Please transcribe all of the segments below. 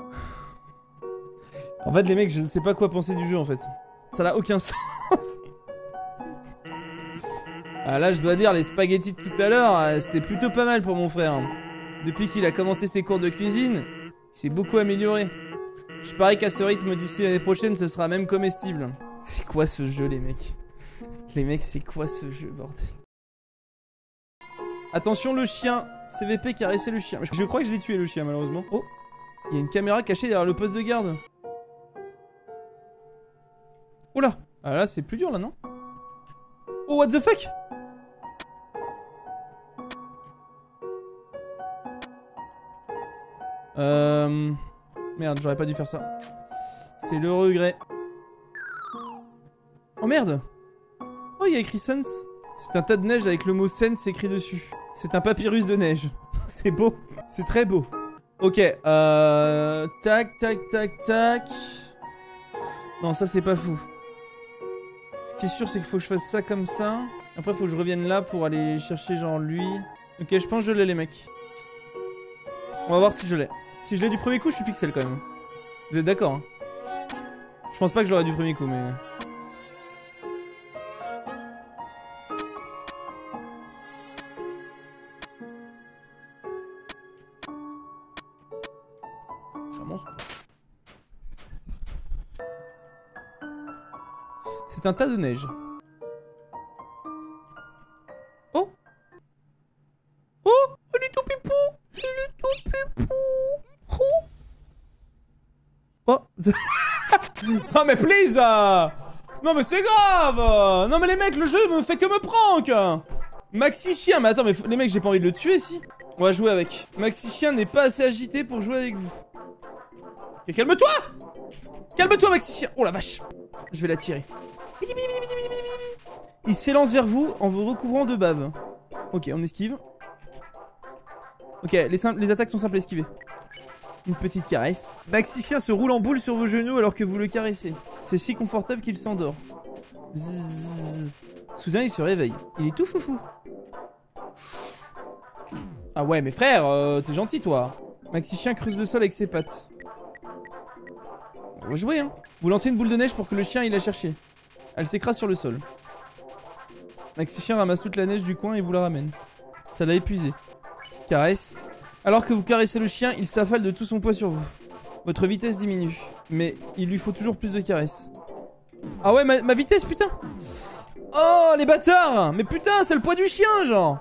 En fait, les mecs, je ne sais pas quoi penser du jeu en fait. Ça n'a aucun sens. Ah là, je dois dire, les spaghettis de tout à l'heure, c'était plutôt pas mal pour mon frère. Depuis qu'il a commencé ses cours de cuisine, il s'est beaucoup amélioré. Je parie qu'à ce rythme, d'ici l'année prochaine, ce sera même comestible. C'est quoi ce jeu, les mecs? Les mecs, c'est quoi ce jeu, bordel? Attention, le chien. CVP caresser le chien. Je crois que je l'ai tué, le chien, malheureusement. Oh, il y a une caméra cachée derrière le poste de garde. Oh là. Ah là, c'est plus dur, là, non? Oh, what the fuck? Merde, j'aurais pas dû faire ça. C'est le regret. Oh merde. Oh, il y a écrit Sense. C'est un tas de neige avec le mot Sense écrit dessus. C'est un papyrus de neige. C'est beau. C'est très beau. Ok, tac, tac, tac, tac. Non, ça c'est pas fou. Ce qui est sûr, c'est qu'il faut que je fasse ça comme ça. Après, il faut que je revienne là pour aller chercher genre lui. Ok, je pense que je l'ai, les mecs. On va voir si je l'ai. Si je l'ai du premier coup, je suis pixel quand même. Vous êtes d'accord, hein? Je pense pas que je l'aurai du premier coup, mais... C'est un tas de neige. Oh! Oh! Elle est tout pipou! Elle est tout pipou! Oh! Oh! Non mais please! Non mais c'est grave! Non mais les mecs, le jeu me fait que me prank! Maxi chien, mais attends, mais les mecs, j'ai pas envie de le tuer si. On va jouer avec. Maxi chien n'est pas assez agité pour jouer avec vous. Ok, calme-toi! Calme-toi, Maxi chien! Oh la vache! Je vais la tirer. Il s'élance vers vous en vous recouvrant de bave. Ok, on esquive. Ok, les attaques sont simples à esquiver. Une petite caresse. Maxi chien se roule en boule sur vos genoux alors que vous le caressez. C'est si confortable qu'il s'endort. Soudain, il se réveille. Il est tout foufou. Ah ouais, mais frère, t'es gentil toi. Maxi chien creuse le sol avec ses pattes. On va jouer, hein. Vous lancez une boule de neige pour que le chien il la cherche. Elle s'écrase sur le sol. Maxi chien ramasse toute la neige du coin et vous la ramène. Ça l'a épuisé. Petite caresse. Alors que vous caressez le chien, il s'affale de tout son poids sur vous. Votre vitesse diminue. Mais il lui faut toujours plus de caresses. Ah ouais, ma vitesse, putain. Oh, les bâtards. Mais putain, c'est le poids du chien, genre.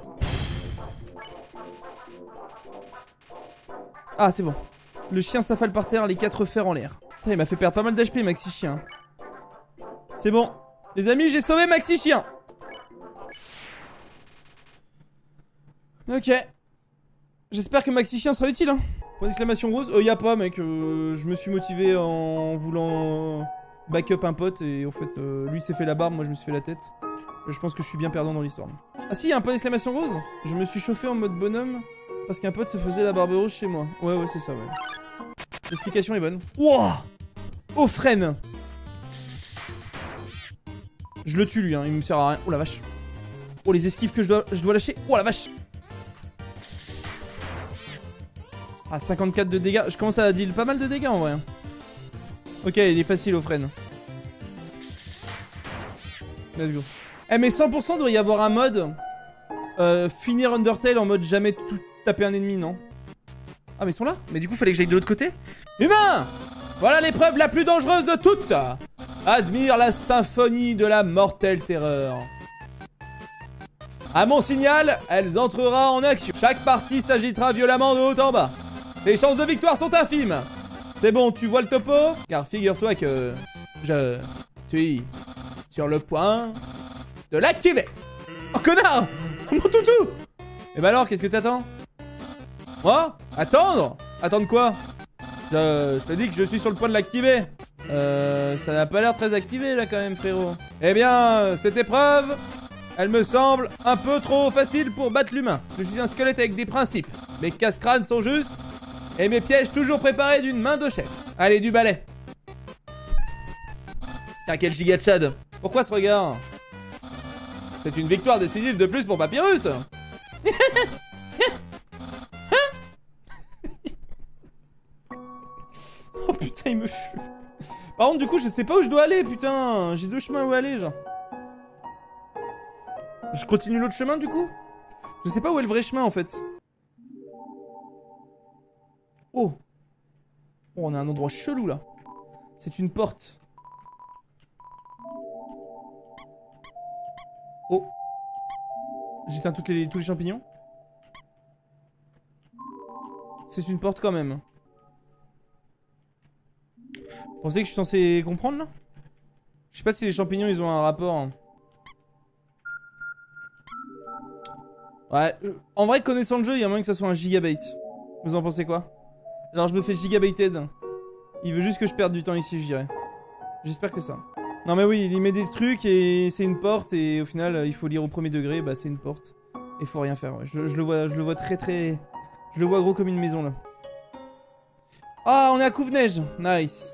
Ah, c'est bon. Le chien s'affale par terre, les 4 fers en l'air. Putain, il m'a fait perdre pas mal d'HP, Maxi chien. C'est bon. Les amis, j'ai sauvé Maxi chien. Ok. J'espère que Maxi chien sera utile, hein. Point d'exclamation rose. Y a pas, mec. Je me suis motivé en voulant backup un pote. Et en fait, lui s'est fait la barbe, moi je me suis fait la tête. Je pense que je suis bien perdant dans l'histoire. Ah si, y a un point d'exclamation rose. Je me suis chauffé en mode bonhomme parce qu'un pote se faisait la barbe rose chez moi. Ouais, c'est ça, ouais. L'explication est bonne. Wouah! Oh, freine! Je le tue lui, hein, il me sert à rien. Oh la vache. Oh les esquives que je dois lâcher. Oh la vache. Ah 54 de dégâts. Je commence à deal pas mal de dégâts en vrai. Ok, il est facile au freine. Let's go. Eh mais 100% doit y avoir un mode finir Undertale en mode jamais tout taper un ennemi, non? Ah mais ils sont là? Mais du coup fallait que j'aille de l'autre côté? Humain! Voilà l'épreuve la plus dangereuse de toutes! Admire la symphonie de la mortelle terreur. À mon signal, elle entrera en action. Chaque partie s'agitera violemment de haut en bas. Tes chances de victoire sont infimes. C'est bon, tu vois le topo? Car figure-toi que je suis sur le point de l'activer. Oh connard! Mon toutou! Et bah alors, qu'est-ce que t'attends? Moi? Attendre? Attendre quoi? Je te dis que je suis sur le point de l'activer. Ça n'a pas l'air très activé là quand même, frérot. Eh bien, cette épreuve, elle me semble un peu trop facile pour battre l'humain. Je suis un squelette avec des principes. Mes casse-crânes sont justes et mes pièges toujours préparés d'une main de chef. Allez, du balai. Ah, quel giga de Chad. Pourquoi ce regard? C'est une victoire décisive de plus pour Papyrus. Oh putain, il me fume. Par contre, du coup, je sais pas où je dois aller, putain. J'ai 2 chemins où aller, genre. Je continue l'autre chemin, du coup? Je sais pas où est le vrai chemin, en fait. Oh. Oh, on a un endroit chelou, là. C'est une porte. Oh. J'éteins tous les champignons. C'est une porte quand même. Vous pensez que je suis censé comprendre là? Je sais pas si les champignons ils ont un rapport. Hein. Ouais, en vrai connaissant le jeu, il y a moyen que ça soit un gigabait. Vous en pensez quoi? Genre je me fais gigabaited. Il veut juste que je perde du temps ici, je dirais. J'espère que c'est ça. Non mais oui, il met des trucs et c'est une porte et au final il faut lire au premier degré, bah c'est une porte. Et faut rien faire, ouais. Je le vois très... Je le vois gros comme une maison là. Ah, on est à Couve-Neige. Nice.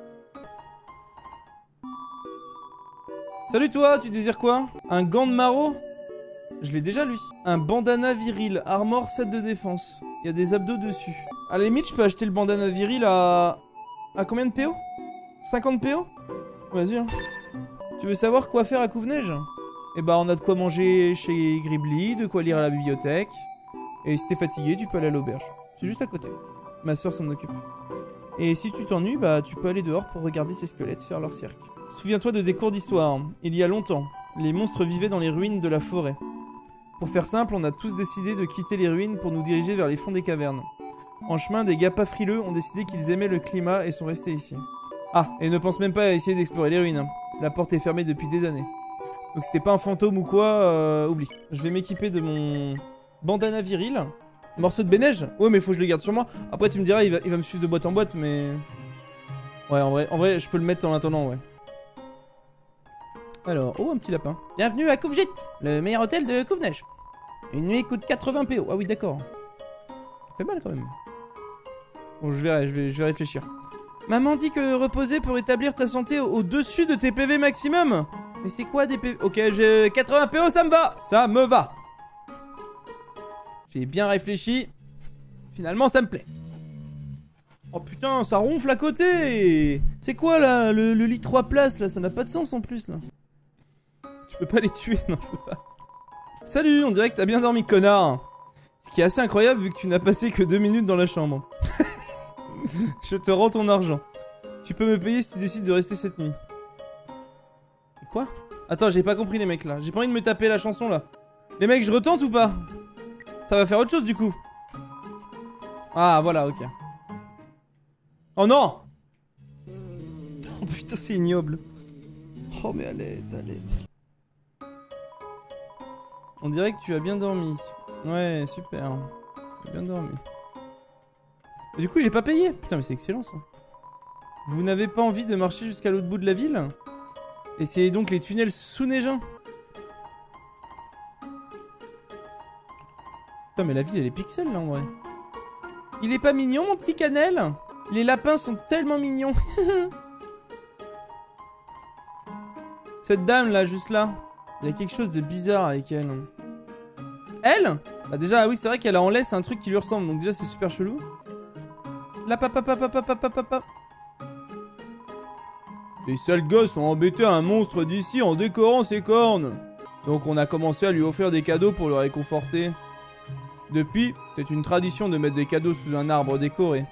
Salut toi, tu désires quoi? Un gant de maraud? Je l'ai déjà lui. Un bandana viril, armor 7 de défense. Il y a des abdos dessus. À la limite, je peux acheter le bandana viril à... À combien de PO? 50 PO? Vas-y hein. Tu veux savoir quoi faire à Couve-Neige? Eh bah on a de quoi manger chez Gribli, de quoi lire à la bibliothèque. Et si t'es fatigué, tu peux aller à l'auberge. C'est juste à côté. Ma soeur s'en occupe. Et si tu t'ennuies, bah tu peux aller dehors pour regarder ces squelettes faire leur cirque. Souviens-toi de des cours d'histoire. Il y a longtemps, les monstres vivaient dans les ruines de la forêt. Pour faire simple, on a tous décidé de quitter les ruines pour nous diriger vers les fonds des cavernes. En chemin, des gars pas frileux ont décidé qu'ils aimaient le climat et sont restés ici. Ah, et ne pense même pas à essayer d'explorer les ruines. Hein. La porte est fermée depuis des années. Donc c'était pas un fantôme ou quoi, oublie. Je vais m'équiper de mon bandana viril. Morceau de béneige? Ouais, mais faut que je le garde sur moi. Après, tu me diras, il va me suivre de boîte en boîte, mais... Ouais, en vrai, je peux le mettre en attendant, ouais. Alors, oh, un petit lapin. Bienvenue à Couvegite, le meilleur hôtel de Couve-Neige. Une nuit coûte 80 PO. Ah oui, d'accord. Ça fait mal, quand même. Bon, je vais réfléchir. Maman dit que reposer peut rétablir ta santé au-dessus de tes PV maximum. Mais c'est quoi des PV? Ok, j'ai 80 PO, ça me va. Ça me va. J'ai bien réfléchi. Finalement, ça me plaît. Oh putain, ça ronfle à côté. C'est quoi là, le lit 3 places là? Ça n'a pas de sens en plus là. Tu peux pas les tuer, non, je peux pas. Salut, on dirait que t'as bien dormi, connard. Ce qui est assez incroyable vu que tu n'as passé que 2 minutes dans la chambre. Je te rends ton argent. Tu peux me payer si tu décides de rester cette nuit. Quoi? Attends, j'ai pas compris les mecs là. J'ai pas envie de me taper la chanson là. Les mecs, je retente ou pas? Ça va faire autre chose du coup. Ah voilà, ok. Oh non. Oh putain, c'est ignoble. Oh mais à l'aide, à l'aide. On dirait que tu as bien dormi. Ouais, super. Tu as bien dormi. Et du coup, j'ai pas payé. Putain, mais c'est excellent ça. Vous n'avez pas envie de marcher jusqu'à l'autre bout de la ville? Essayez donc les tunnels sous-neigeants. Putain, mais la ville, elle est pixel là en vrai. Il est pas mignon, mon petit Cannelle? Les lapins sont tellement mignons. Cette dame là, juste là. Il y a quelque chose de bizarre avec elle. Elle? Bah déjà, oui, c'est vrai qu'elle a en laisse un truc qui lui ressemble. Donc déjà, c'est super chelou. Là, papa. Les sales gosses ont embêté un monstre d'ici en décorant ses cornes. Donc on a commencé à lui offrir des cadeaux pour le réconforter. Depuis, c'est une tradition de mettre des cadeaux sous un arbre décoré.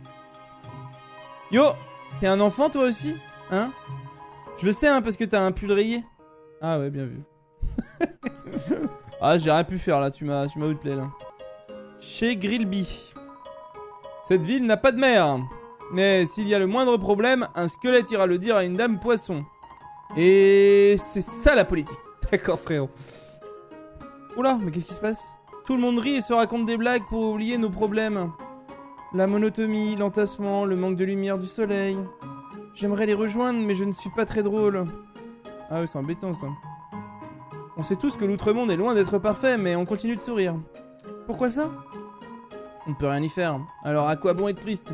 Yo! T'es un enfant toi aussi? Hein? Je le sais hein, parce que t'as un pull rayé. Ah ouais, bien vu. Ah, j'ai rien pu faire là, tu m'as outplay là. Chez Grillby. Cette ville n'a pas de mer. Mais s'il y a le moindre problème, un squelette ira le dire à une dame poisson. Et c'est ça la politique. D'accord frérot. Oula, mais qu'est-ce qui se passe? Tout le monde rit et se raconte des blagues pour oublier nos problèmes. La monotonie, l'entassement, le manque de lumière du soleil. J'aimerais les rejoindre, mais je ne suis pas très drôle. Ah oui, c'est embêtant ça. On sait tous que l'outre-monde est loin d'être parfait, mais on continue de sourire. Pourquoi ça? On ne peut rien y faire. Alors à quoi bon être triste?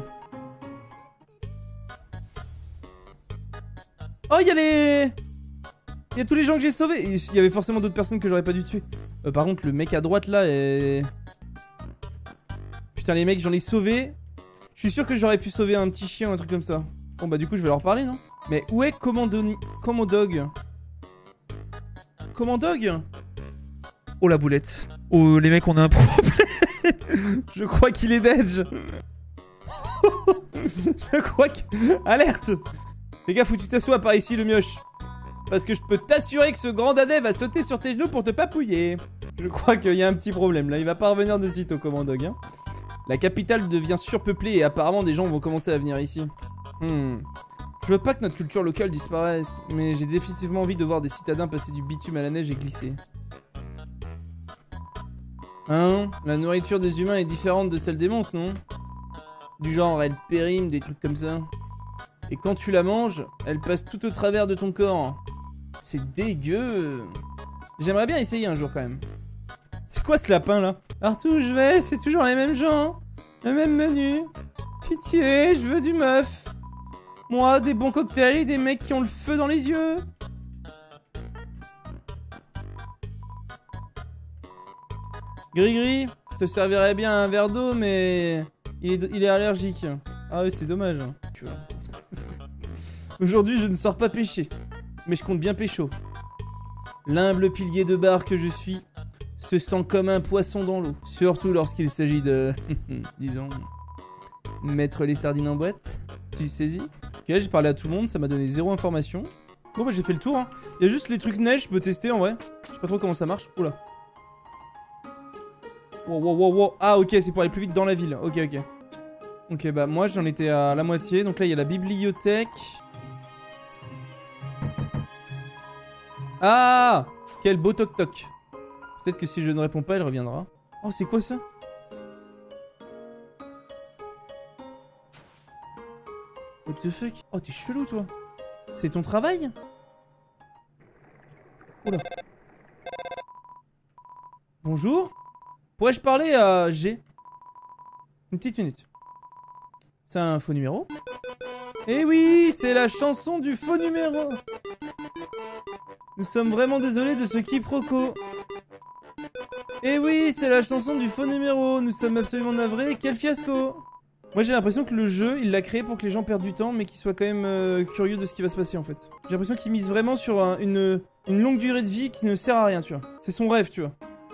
Oh, il y a tous les gens que j'ai sauvés. Il y avait forcément d'autres personnes que j'aurais pas dû tuer. Par contre, le mec à droite là est... Putain, les mecs, j'en ai sauvé. Je suis sûr que j'aurais pu sauver un petit chien ou un truc comme ça. Bon bah du coup je vais leur parler, non? Mais où est Commandog? Commandog? Oh la boulette. Oh les mecs, on a un problème. Je crois qu'il est dead. Je crois que... Alerte. Fais gaffe où tu t'assois par ici le mioche. Parce que je peux t'assurer que ce grand dadais va sauter sur tes genoux pour te papouiller. Je crois qu'il y a un petit problème là, il va pas revenir de sitôt Commandog hein. La capitale devient surpeuplée et apparemment des gens vont commencer à venir ici. Je veux pas que notre culture locale disparaisse, mais j'ai définitivement envie de voir des citadins passer du bitume à la neige et glisser. Hein? La nourriture des humains est différente de celle des monstres, non? Du genre, elle périme, des trucs comme ça. Et quand tu la manges, elle passe tout au travers de ton corps. C'est dégueu. J'aimerais bien essayer un jour quand même. C'est quoi ce lapin là? Partout où je vais, c'est toujours les mêmes gens. Le même menu. Pitié, je veux du meuf. Moi, des bons cocktails et des mecs qui ont le feu dans les yeux. Gris-gris, je te servirais bien un verre d'eau, mais il est allergique. Ah oui, c'est dommage. Aujourd'hui, je ne sors pas pêcher, mais je compte bien pécho. L'humble pilier de bar que je suis se sent comme un poisson dans l'eau. Surtout lorsqu'il s'agit de, disons, mettre les sardines en boîte. Tu saisis? Ok, j'ai parlé à tout le monde, ça m'a donné 0 information. Bon bah j'ai fait le tour hein. Il y a juste les trucs neige, je peux tester en vrai. Je sais pas trop comment ça marche. Oula. Wow. Ah ok, c'est pour aller plus vite dans la ville. Ok. Ok bah moi j'en étais à la moitié. Donc là il y a la bibliothèque. Ah, quel beau toc-toc. Peut-être que si je ne réponds pas, elle reviendra. Oh, c'est quoi ça? What the fuck? Oh, t'es chelou, toi. C'est ton travail? Oula. Bonjour. Pourrais-je parler à G? Une petite minute. C'est un faux numéro? Eh oui, c'est la chanson du faux numéro. Nous sommes vraiment désolés de ce quiproquo. Eh oui, c'est la chanson du faux numéro. Nous sommes absolument navrés. Quel fiasco. Moi j'ai l'impression que le jeu, il l'a créé pour que les gens perdent du temps, mais qu'ils soient quand même curieux de ce qui va se passer en fait. J'ai l'impression qu'il mise vraiment sur une longue durée de vie qui ne sert à rien, tu vois. C'est son rêve, tu vois.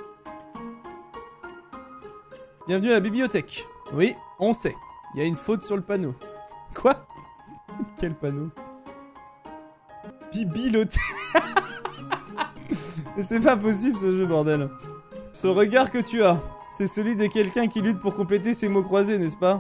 Bienvenue à la bibliothèque. Oui, on sait. Il y a une faute sur le panneau. Quoi? Quel panneau? Bibliothèque. Mais c'est pas possible ce jeu, bordel. Ce regard que tu as, c'est celui de quelqu'un qui lutte pour compléter ses mots croisés, n'est-ce pas?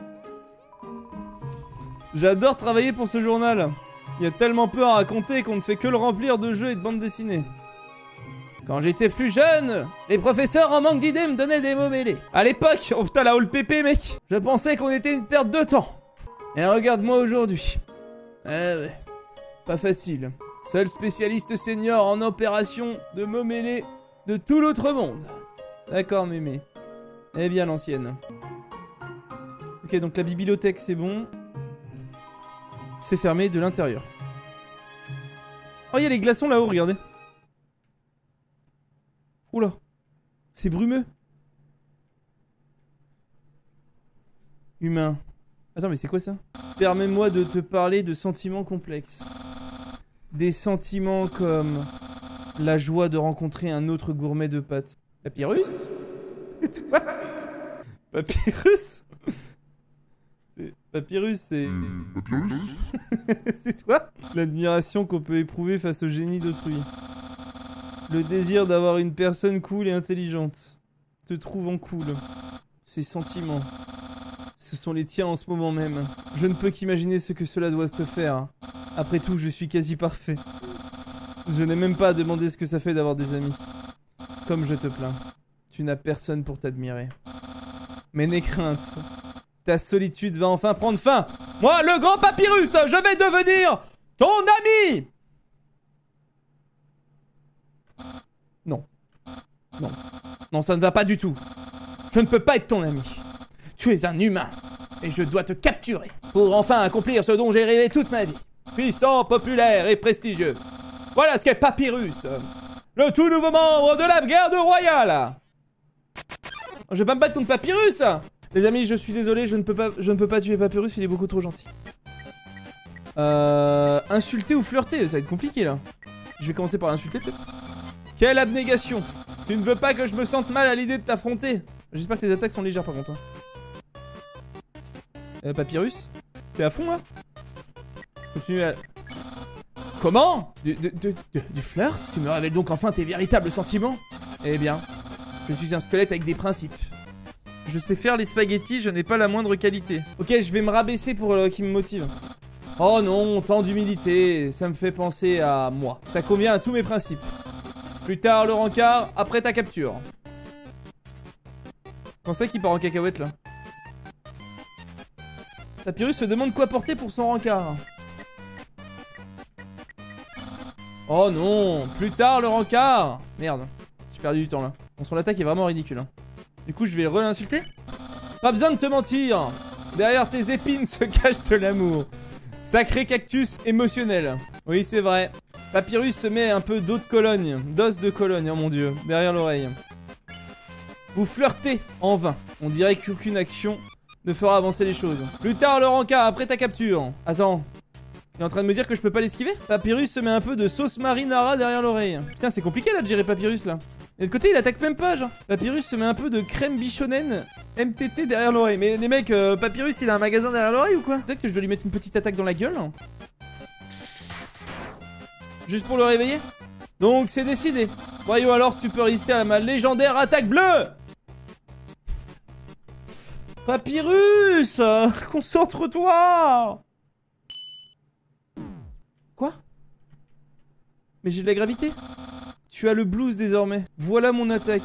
J'adore travailler pour ce journal. Il y a tellement peu à raconter qu'on ne fait que le remplir de jeux et de bandes dessinées. Quand j'étais plus jeune, les professeurs en manque d'idées me donnaient des mots mêlés. À l'époque, oh putain la haut le pépé mec, je pensais qu'on était une perte de temps. Et regarde-moi aujourd'hui. Ouais, pas facile. Seul spécialiste senior en opération de mots mêlés de tout l'autre monde. D'accord mémé. Eh bien l'ancienne. Ok donc la bibliothèque c'est bon. C'est fermé de l'intérieur. Oh il y a les glaçons là-haut, regardez. Oula. C'est brumeux. Humain. Attends mais c'est quoi ça? Permets-moi de te parler de sentiments complexes. Des sentiments comme la joie de rencontrer un autre gourmet de pâtes. Papyrus? C'est toi? Papyrus? Papyrus, c'est... Papyrus? C'est toi? L'admiration qu'on peut éprouver face au génie d'autrui. Le désir d'avoir une personne cool et intelligente. Te trouvant cool. Ces sentiments. Ce sont les tiens en ce moment même. Je ne peux qu'imaginer ce que cela doit te faire. Après tout, je suis quasi parfait. Je n'ai même pas à demander ce que ça fait d'avoir des amis. Comme je te plains. Tu n'as personne pour t'admirer. Mais n'aie crainte. Ta solitude va enfin prendre fin. Moi, le grand Papyrus, je vais devenir ton ami. Non. Non. Non, ça ne va pas du tout. Je ne peux pas être ton ami. Tu es un humain. Et je dois te capturer. Pour enfin accomplir ce dont j'ai rêvé toute ma vie. Puissant, populaire et prestigieux. Voilà ce qu'est Papyrus. Le tout nouveau membre de la garde royale. Je vais pas me battre contre Papyrus. Les amis, je suis désolé, je ne peux pas tuer Papyrus, il est beaucoup trop gentil. Insulter ou flirter, ça va être compliqué là. Je vais commencer par l'insulter peut-être. Quelle abnégation! Tu ne veux pas que je me sente mal à l'idée de t'affronter. J'espère que tes attaques sont légères par contre. Papyrus? T'es à fond là? Continue à... Comment? Du flirt? Tu me révèles donc enfin tes véritables sentiments? Eh bien, je suis un squelette avec des principes. Je sais faire les spaghettis, je n'ai pas la moindre qualité. Ok, je vais me rabaisser pour qu'il me motive. Oh non, tant d'humilité, ça me fait penser à moi. Ça convient à tous mes principes. Plus tard le rencard, après ta capture. Comment ça qu'il part en cacahuète là? Papyrus se demande quoi porter pour son rencard. Oh non, plus tard le rencard. Merde, j'ai perdu du temps là. Bon, son attaque est vraiment ridicule. Hein. Du coup, je vais re-l'insulter. Pas besoin de te mentir. Derrière tes épines se cache de l'amour. Sacré cactus émotionnel. Oui, c'est vrai. Papyrus se met un peu d'eau de Cologne. D'os de Cologne, oh mon dieu. Derrière l'oreille. Vous flirtez en vain. On dirait qu'aucune action ne fera avancer les choses. Plus tard le rencard, après ta capture. Attends. Il est en train de me dire que je peux pas l'esquiver? Papyrus se met un peu de sauce marinara derrière l'oreille. Putain, c'est compliqué là de gérer Papyrus là. Et de côté, il attaque même pas, genre. Papyrus se met un peu de crème bichonnelle MTT derrière l'oreille. Mais les mecs, Papyrus, il a un magasin derrière l'oreille ou quoi? Peut-être que je dois lui mettre une petite attaque dans la gueule. Juste pour le réveiller. Donc, c'est décidé. Voyons alors si tu peux résister à ma légendaire attaque bleue. Papyrus, concentre-toi. Quoi? Mais j'ai de la gravité. Tu as le blues désormais. Voilà mon attaque.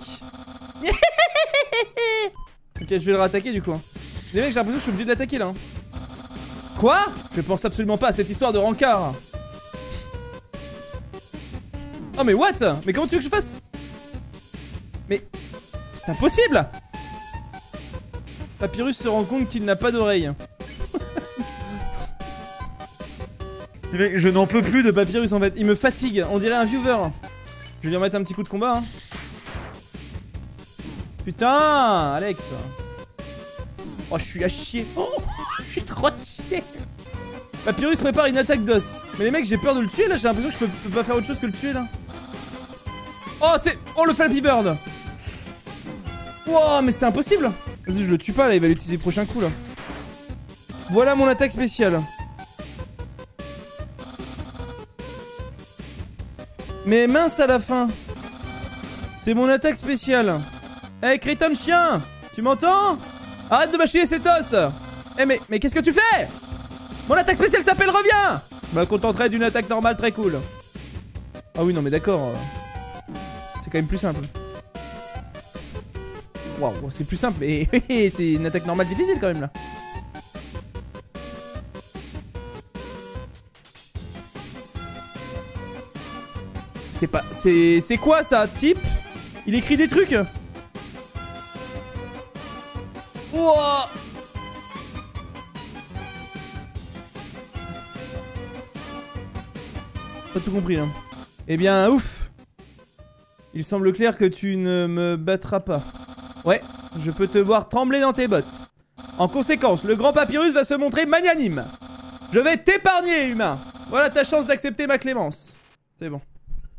Ok, je vais le rattaquer du coup. Les mecs, j'ai l'impression que je suis obligé de l'attaquer là. Quoi? Je pense absolument pas à cette histoire de rencard. Oh mais what? Mais comment tu veux que je fasse? Mais... c'est impossible. Papyrus se rend compte qu'il n'a pas d'oreille. Je n'en peux plus de Papyrus en fait. Il me fatigue, on dirait un viewer. Je vais lui remettre un petit coup de combat. Hein. Putain, Alex. Oh, je suis à chier. Oh, je suis trop à chier. Papyrus prépare une attaque d'os. Mais les mecs, j'ai peur de le tuer là. J'ai l'impression que je peux pas faire autre chose que le tuer là. Oh, c'est... oh, le Flappy Bird. Wow, mais c'était impossible. Vas-y, je le tue pas là. Il va l'utiliser prochain coup là. Voilà mon attaque spéciale. Mais mince à la fin. C'est mon attaque spéciale. Eh hey, crétin de chien, tu m'entends? Arrête de mâchouiller cet os. Eh hey, mais qu'est-ce que tu fais? Mon attaque spéciale s'appelle reviens. Je me contenterai d'une attaque normale très cool. Ah oui non mais d'accord. C'est quand même plus simple. Waouh, c'est plus simple mais c'est une attaque normale difficile quand même là. C'est pas... c'est quoi ça, type? Il écrit des trucs. Wouah. Pas tout compris hein. Eh bien, ouf. Il semble clair que tu ne me battras pas. Ouais, je peux te voir trembler dans tes bottes. En conséquence, le grand Papyrus va se montrer magnanime. Je vais t'épargner, humain. Voilà ta chance d'accepter ma clémence. C'est bon.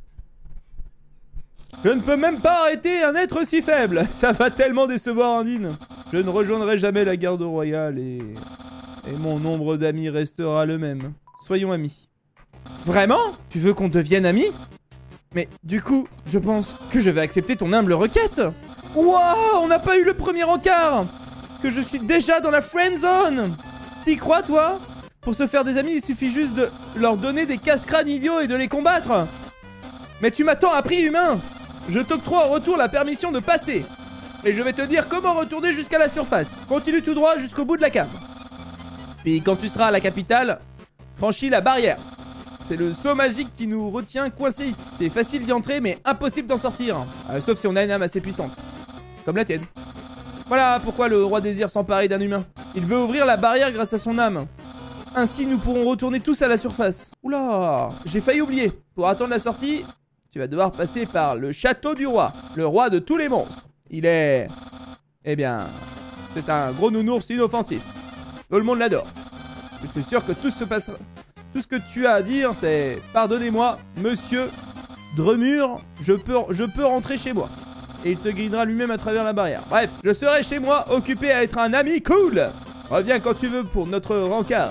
Je ne peux même pas arrêter un être si faible. Ça va tellement décevoir Andine. Je ne rejoindrai jamais la garde royale et mon nombre d'amis restera le même. Soyons amis. Vraiment? Tu veux qu'on devienne amis? Mais du coup, je pense que je vais accepter ton humble requête. Wouah, on n'a pas eu le premier encart. Que je suis déjà dans la friend zone. T'y crois toi? Pour se faire des amis, il suffit juste de leur donner des casse-crânes idiots et de les combattre. Mais tu m'attends à prix humain. Je t'octroie en retour la permission de passer. Et je vais te dire comment retourner jusqu'à la surface. Continue tout droit jusqu'au bout de la cave. Puis quand tu seras à la capitale, franchis la barrière. C'est le saut magique qui nous retient coincés ici. C'est facile d'y entrer mais impossible d'en sortir. Sauf si on a une âme assez puissante. Comme la tienne. Voilà pourquoi le roi désire s'emparer d'un humain. Il veut ouvrir la barrière grâce à son âme. Ainsi nous pourrons retourner tous à la surface. Oula, j'ai failli oublier. Pour attendre la sortie... tu vas devoir passer par le château du roi, le roi de tous les monstres. Il est... eh bien... C'est un gros nounours inoffensif. Tout le monde l'adore. Je suis sûr que tout se passera... Tout ce que tu as à dire, c'est... Pardonnez-moi, monsieur Dremur, je peux rentrer chez moi. Et il te guidera lui-même à travers la barrière. Bref, je serai chez moi, occupé à être un ami cool. Reviens quand tu veux pour notre rencard.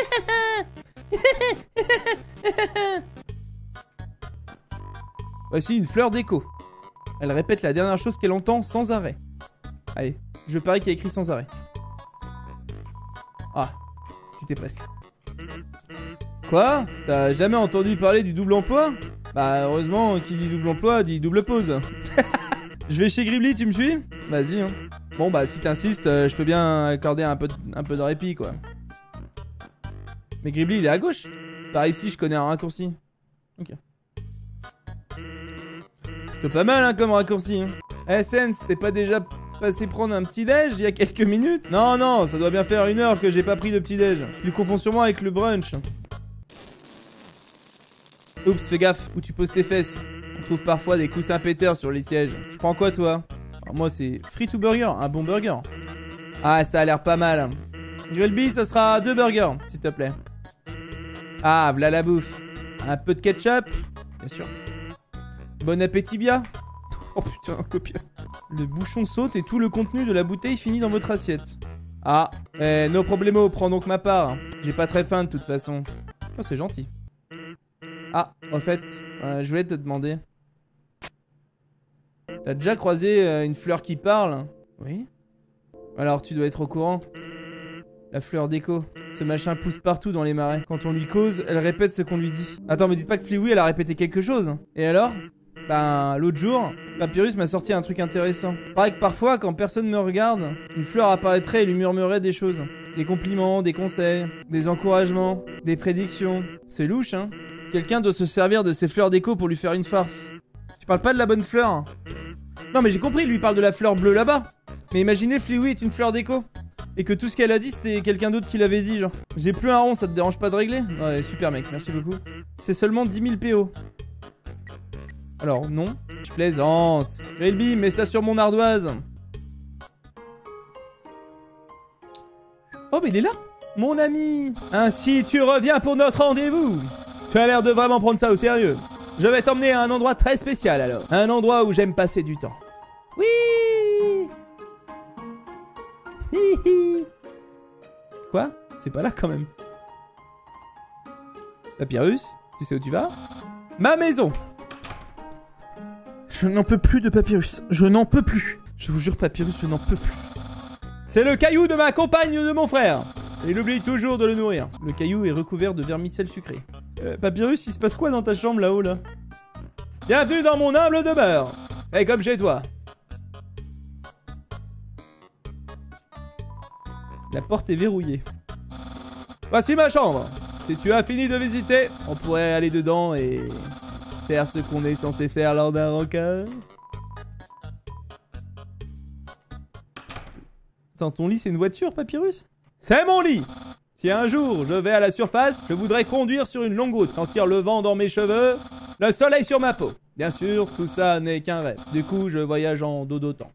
Voici une fleur d'écho. Elle répète la dernière chose qu'elle entend sans arrêt. Allez, je parie qu'il y a écrit sans arrêt. Ah, c'était presque. Quoi? T'as jamais entendu parler du double emploi? Bah heureusement, qui dit double emploi dit double pause. Je vais chez Gribli, tu me suis? Vas-y hein. Bon bah si t'insistes, je peux bien accorder un peu de répit quoi. Mais Gribli il est à gauche. Par ici je connais un raccourci. Ok. C'est pas mal hein comme raccourci. Eh Sens, t'es pas déjà passé prendre un petit déj il y a quelques minutes? Non non, ça doit bien faire 1 heure que j'ai pas pris de petit déj. Tu confonds sûrement avec le brunch. Oups, fais gaffe où tu poses tes fesses. On trouve parfois des coussins péteurs sur les sièges. Tu prends quoi toi? Alors moi c'est free to burger, un bon burger. Ah ça a l'air pas mal. Grillby ça sera 2 burgers s'il te plaît. Ah v'là la bouffe. Un peu de ketchup. Bien sûr. Bon appétit bien. Oh putain un copieux. Le bouchon saute et tout le contenu de la bouteille finit dans votre assiette. Ah, no problemo, prends donc ma part. J'ai pas très faim de toute façon. Oh c'est gentil. Ah, en fait, je voulais te demander. T'as déjà croisé une fleur qui parle? Oui. Alors tu dois être au courant. La fleur d'écho. Ce machin pousse partout dans les marais. Quand on lui cause, elle répète ce qu'on lui dit. Attends, me dites pas que Flioui elle a répété quelque chose. Et alors? Ben, l'autre jour, Papyrus m'a sorti un truc intéressant. Pareil que parfois, quand personne me regarde, une fleur apparaîtrait et lui murmurait des choses. Des compliments, des conseils, des encouragements, des prédictions. C'est louche, hein? Quelqu'un doit se servir de ces fleurs d'écho pour lui faire une farce. Tu parles pas de la bonne fleur hein? Non mais j'ai compris, lui parle de la fleur bleue là-bas. Mais imaginez Flioui est une fleur d'écho. Et que tout ce qu'elle a dit c'était quelqu'un d'autre qui l'avait dit genre. J'ai plus un rond, ça te dérange pas de régler? Ouais super mec, merci beaucoup. C'est seulement 10 000 PO. Alors non, je plaisante. Grillby, mets ça sur mon ardoise. Oh mais il est là, mon ami. Ainsi tu reviens pour notre rendez-vous. Tu as l'air de vraiment prendre ça au sérieux. Je vais t'emmener à un endroit très spécial alors. Un endroit où j'aime passer du temps. Oui. Hihi. Quoi? C'est pas là quand même. Papyrus, tu sais où tu vas? Ma maison. Je n'en peux plus de Papyrus. Je n'en peux plus. Je vous jure Papyrus, je n'en peux plus. C'est le caillou de ma compagne de mon frère. Il oublie toujours de le nourrir. Le caillou est recouvert de vermicelle sucrée. Papyrus, il se passe quoi dans ta chambre là-haut là? Bienvenue dans mon humble demeure. Et comme chez toi. La porte est verrouillée. Voici ma chambre. Si tu as fini de visiter, on pourrait aller dedans et faire ce qu'on est censé faire lors d'un rencard. Attends, ton lit c'est une voiture, Papyrus? C'est mon lit. Si un jour je vais à la surface, je voudrais conduire sur une longue route, sentir le vent dans mes cheveux, le soleil sur ma peau. Bien sûr, tout ça n'est qu'un rêve. Du coup, je voyage en dodotant.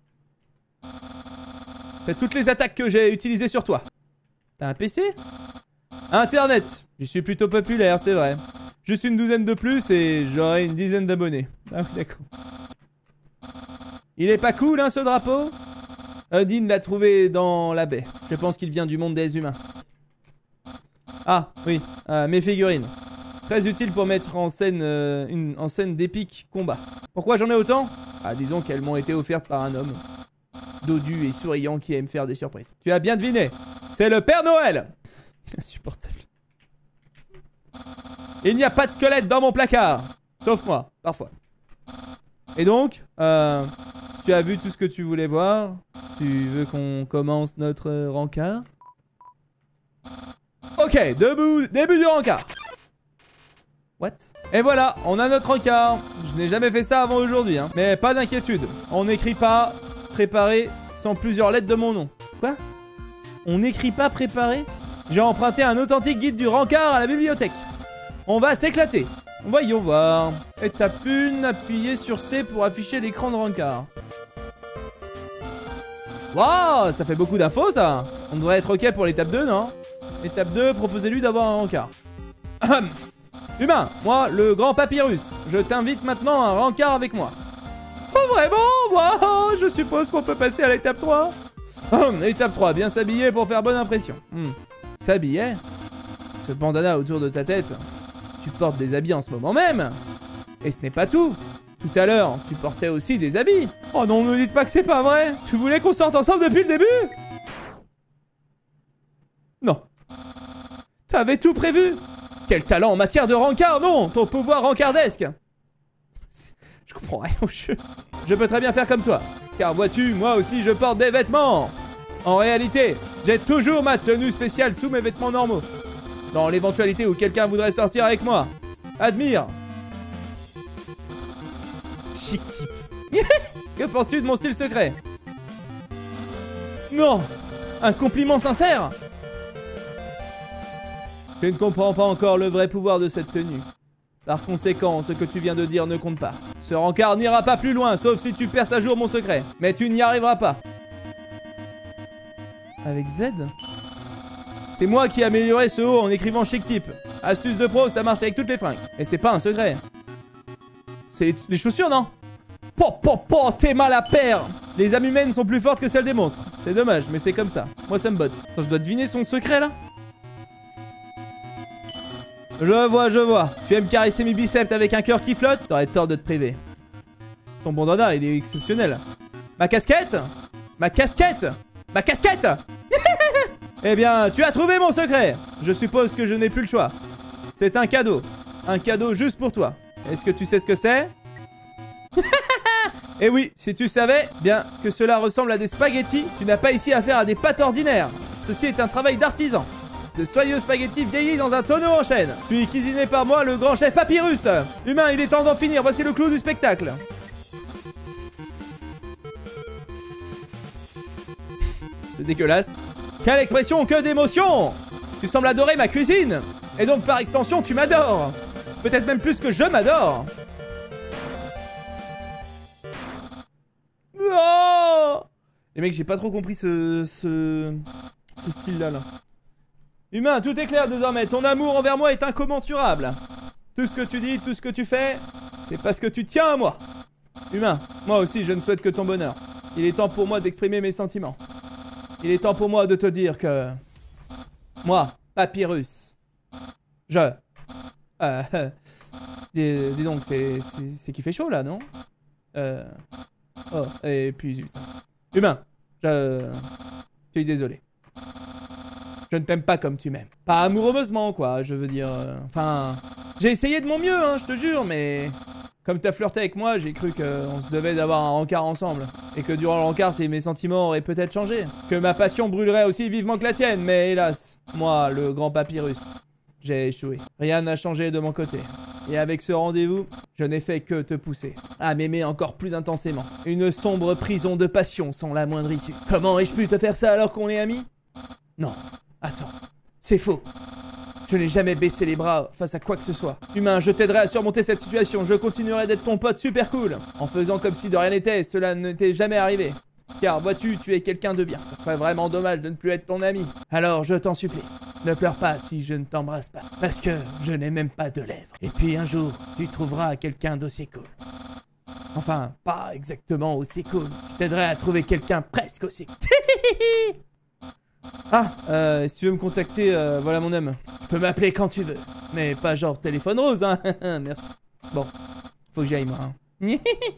Fais toutes les attaques que j'ai utilisées sur toi. T'as un PC? Internet. Je suis plutôt populaire, c'est vrai. Juste une douzaine de plus et j'aurai une dizaine d'abonnés. Ah oui, d'accord. Il est pas cool, hein, ce drapeau? Odin l'a trouvé dans la baie. Je pense qu'il vient du monde des humains. Ah, oui, mes figurines. Très utile pour mettre en scène d'épiques combats. Pourquoi j'en ai autant? Ah, disons qu'elles m'ont été offertes par un homme dodu et souriant qui aime faire des surprises. Tu as bien deviné. C'est le Père Noël. Insupportable. Il n'y a pas de squelette dans mon placard. Sauf moi, parfois. Et donc, si tu as vu tout ce que tu voulais voir, tu veux qu'on commence notre rencard? Ok, début du rencard. What? Et voilà, on a notre rencard. Je n'ai jamais fait ça avant aujourd'hui, hein. Mais pas d'inquiétude, on n'écrit pas préparé sans plusieurs lettres de mon nom. Quoi? On n'écrit pas préparé? J'ai emprunté un authentique guide du rencard à la bibliothèque. On va s'éclater. Voyons voir. Étape 1, appuyez sur C pour afficher l'écran de rencard. Waouh, ça fait beaucoup d'infos ça. On devrait être ok pour l'étape 2, non? Étape 2, proposez-lui d'avoir un rencard. Humain, moi, le grand papyrus, je t'invite maintenant à un rencard avec moi. Oh vraiment? Wow, je suppose qu'on peut passer à l'étape 3. Étape 3, bien s'habiller pour faire bonne impression. S'habiller? Ce bandana autour de ta tête, tu portes des habits en ce moment même. Et ce n'est pas tout. Tout à l'heure, tu portais aussi des habits. Oh non, ne me dites pas que c'est pas vrai. Tu voulais qu'on sorte ensemble depuis le début? Non. T'avais tout prévu. Quel talent en matière de rencard, non. Ton pouvoir rencardesque. Je comprends rien au jeu. Je peux très bien faire comme toi. Car vois-tu, moi aussi je porte des vêtements. En réalité, j'ai toujours ma tenue spéciale sous mes vêtements normaux. Dans l'éventualité où quelqu'un voudrait sortir avec moi. Admire. Chic type. Que penses-tu de mon style secret? Non. Un compliment sincère? Tu ne comprends pas encore le vrai pouvoir de cette tenue. Par conséquent, ce que tu viens de dire ne compte pas. Ce rencard n'ira pas plus loin, sauf si tu perces à jour mon secret. Mais tu n'y arriveras pas. Avec Z? C'est moi qui ai amélioré ce haut en écrivant chic type. Astuce de pro, ça marche avec toutes les fringues. Et c'est pas un secret. C'est les chaussures, non? T'es mal à paire. Les âmes humaines sont plus fortes que celles des monstres. C'est dommage, mais c'est comme ça. Moi, ça me botte. Attends, je dois deviner son secret, là? Je vois. Tu aimes caresser mes biceps avec un cœur qui flotte? T'aurais tort de te priver. Ton bandana, il est exceptionnel. Ma casquette? Eh bien, tu as trouvé mon secret. Je suppose que je n'ai plus le choix. C'est un cadeau. Un cadeau juste pour toi. Est-ce que tu sais ce que c'est? Eh oui, si tu savais bien que cela ressemble à des spaghettis, tu n'as pas ici affaire à des pâtes ordinaires. Ceci est un travail d'artisan. De soyeux spaghettis vieillis dans un tonneau en chêne, puis cuisinés par moi, le grand chef Papyrus. Humain, il est temps d'en finir, voici le clou du spectacle. C'est dégueulasse. Quelle expression, que d'émotion! Tu sembles adorer ma cuisine. Et donc par extension, tu m'adores. Peut-être même plus que je m'adore. Oh! Les mecs, j'ai pas trop compris ce style-là. Là. Humain, tout est clair désormais. Ton amour envers moi est incommensurable. Tout ce que tu dis, tout ce que tu fais, c'est parce que tu tiens à moi. Humain, moi aussi, je ne souhaite que ton bonheur. Il est temps pour moi d'exprimer mes sentiments. Il est temps pour moi de te dire que... Moi, Papyrus, je... dis donc, c'est qu'il fait chaud là, non? Oh, et puis zut. Humain, je suis désolé. Je ne t'aime pas comme tu m'aimes. Pas amoureusement, quoi, je veux dire... Enfin... J'ai essayé de mon mieux, hein, je te jure, mais... Comme t'as flirté avec moi, j'ai cru qu'on se devait d'avoir un rencard ensemble. Et que durant le rencard, mes sentiments auraient peut-être changé. Que ma passion brûlerait aussi vivement que la tienne, mais hélas, moi, le grand Papyrus, j'ai échoué. Rien n'a changé de mon côté. Et avec ce rendez-vous, je n'ai fait que te pousser à m'aimer encore plus intensément. Une sombre prison de passion sans la moindre issue. Comment ai-je pu te faire ça alors qu'on est amis? Non, attends, c'est faux. Je n'ai jamais baissé les bras face à quoi que ce soit. Humain, je t'aiderai à surmonter cette situation. Je continuerai d'être ton pote super cool. En faisant comme si de rien n'était, cela n'était jamais arrivé. Car vois-tu, tu es quelqu'un de bien. Ce serait vraiment dommage de ne plus être ton ami. Alors je t'en supplie, ne pleure pas si je ne t'embrasse pas. Parce que je n'ai même pas de lèvres. Et puis un jour, tu trouveras quelqu'un d'aussi cool. Enfin, pas exactement aussi cool. Je t'aiderai à trouver quelqu'un presque aussi cool. Ah, si tu veux me contacter, voilà mon homme. Tu peux m'appeler quand tu veux. Mais pas genre téléphone rose, hein. Merci. Bon, faut que j'aille moi. Hein.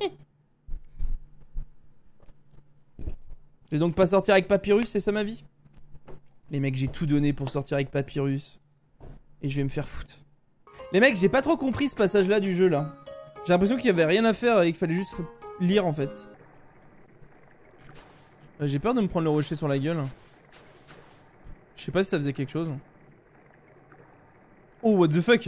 Je vais donc pas sortir avec Papyrus, c'est ça ma vie? Les mecs, j'ai tout donné pour sortir avec Papyrus. Et je vais me faire foutre. Les mecs, j'ai pas trop compris ce passage-là du jeu, là. J'ai l'impression qu'il y avait rien à faire et qu'il fallait juste lire, en fait. J'ai peur de me prendre le rocher sur la gueule. Je sais pas si ça faisait quelque chose. Oh, what the fuck?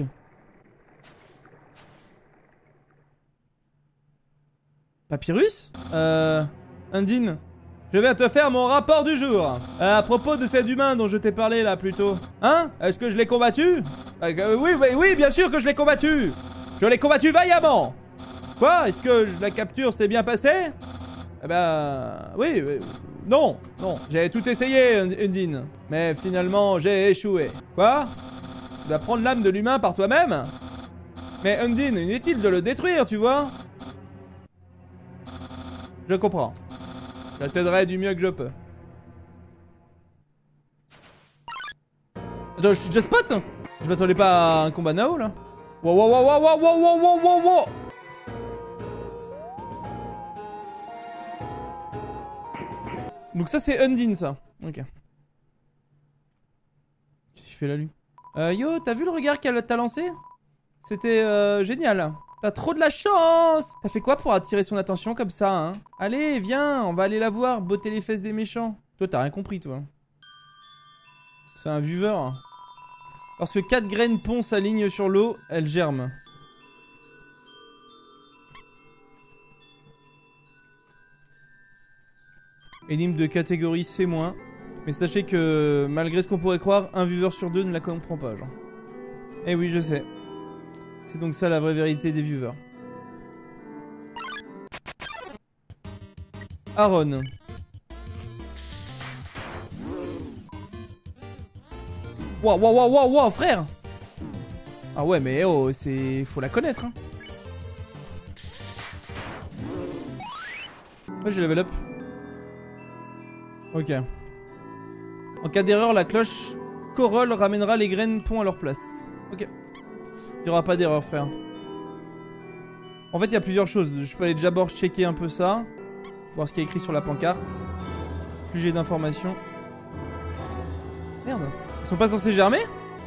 Papyrus? Undine, je vais te faire mon rapport du jour. À propos de cet humain dont je t'ai parlé là plus tôt. Hein? Est-ce que je l'ai combattu? Oui, bien sûr que je l'ai combattu. Je l'ai combattu vaillamment. Quoi? Est-ce que la capture s'est bien passée? Eh ben... Oui, Non, non, j'ai tout essayé, Undine. Mais finalement, j'ai échoué. Quoi? Tu vas prendre l'âme de l'humain par toi-même? Mais Undine, inutile de le détruire, tu vois? Je comprends. Je t'aiderai du mieux que je peux. Attends, je suis déjà spot? Je m'attendais pas à un combat Nao là. Wow, wow, wow, wow, wow, wow, wow, wow, wow. Donc ça c'est Undine ça. Ok. Qu'est-ce qu'il fait là lui? Yo, t'as vu le regard qu'elle t'a lancé? C'était génial. T'as trop de la chance. T'as fait quoi pour attirer son attention comme ça, hein? Allez, viens, on va aller la voir, botter les fesses des méchants. Toi, t'as rien compris, toi. C'est un viewer. Lorsque 4 graines pont s'alignent sur l'eau, elles germent. Énigme de catégorie C-. Mais sachez que, malgré ce qu'on pourrait croire, un viewer sur 2 ne la comprend pas, genre. Eh oui, je sais. C'est donc ça la vraie vérité des viewers. Aaron. Waouh, waouh, waouh, waouh, wow, frère! Ah ouais, mais oh, c'est... Faut la connaître, hein. Ouais, j'ai level up. Ok. En cas d'erreur, la cloche Corolle ramènera les graines pont à leur place. Ok. Il n'y aura pas d'erreur, frère. En fait, il y a plusieurs choses. Je peux aller d'abord checker un peu ça. Voir ce qu'il y a écrit sur la pancarte. Plus j'ai d'informations. Merde. Ils sont pas censés germer?